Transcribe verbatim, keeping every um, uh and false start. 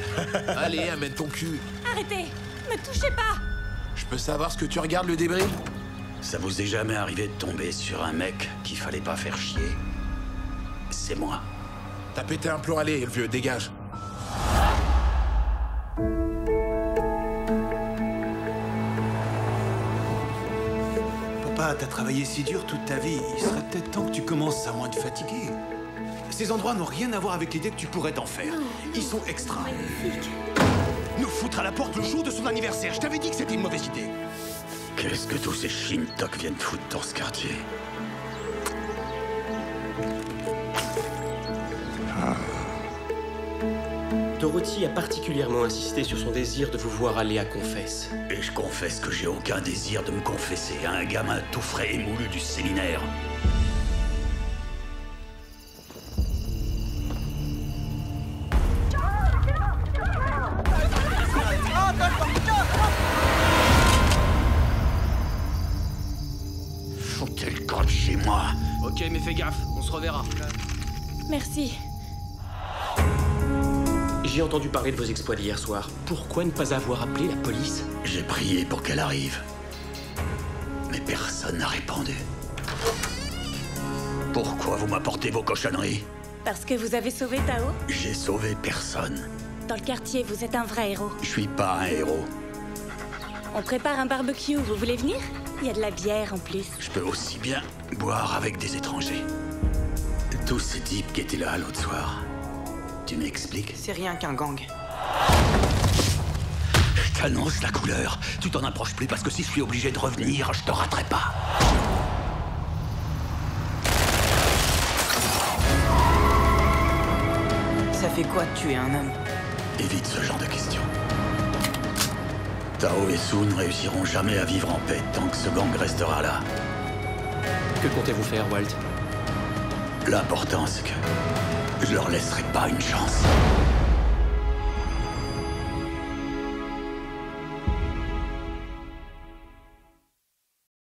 Allez, amène ton cul. Arrêtez! Me touchez pas! Je peux savoir ce que tu regardes, le débris? Ça vous est jamais arrivé de tomber sur un mec qu'il fallait pas faire chier? C'est moi. T'as pété un plomb, allez, le vieux, dégage. Papa, t'as travaillé si dur toute ta vie. Il serait peut-être temps que tu commences à moins te fatiguer. Ces endroits n'ont rien à voir avec l'idée que tu pourrais t'en faire. Ils sont extra. Magnifique. Nous foutre à la porte le jour de son anniversaire. Je t'avais dit que c'était une mauvaise idée. Qu'est-ce que tous ces shintok viennent foutre dans ce quartier? Dorothy a particulièrement insisté sur son désir de vous voir aller à Confesse. Et je confesse que j'ai aucun désir de me confesser à un gamin tout frais et moulu du séminaire. Foutez le camp de chez moi. Ok, mais fais gaffe, on se reverra. Merci. J'ai entendu parler de vos exploits d'hier soir. Pourquoi ne pas avoir appelé la police? J'ai prié pour qu'elle arrive. Mais personne n'a répondu. Pourquoi vous m'apportez vos cochonneries? Parce que vous avez sauvé Tao? J'ai sauvé personne. Dans le quartier, vous êtes un vrai héros. Je suis pas un héros. On prépare un barbecue, vous voulez venir? Il y a de la bière en plus. Je peux aussi bien boire avec des étrangers. Tous ces types qui étaient là l'autre soir. Tu m'expliques? C'est rien qu'un gang. Je t'annonce la couleur. Tu t'en approches plus parce que si je suis obligé de revenir, je te raterai pas. Ça fait quoi de tuer un homme? Évite ce genre de questions. Tao et Sue ne réussiront jamais à vivre en paix tant que ce gang restera là. Que comptez-vous faire, Walt? L'important, c'est que je leur laisserai pas une chance.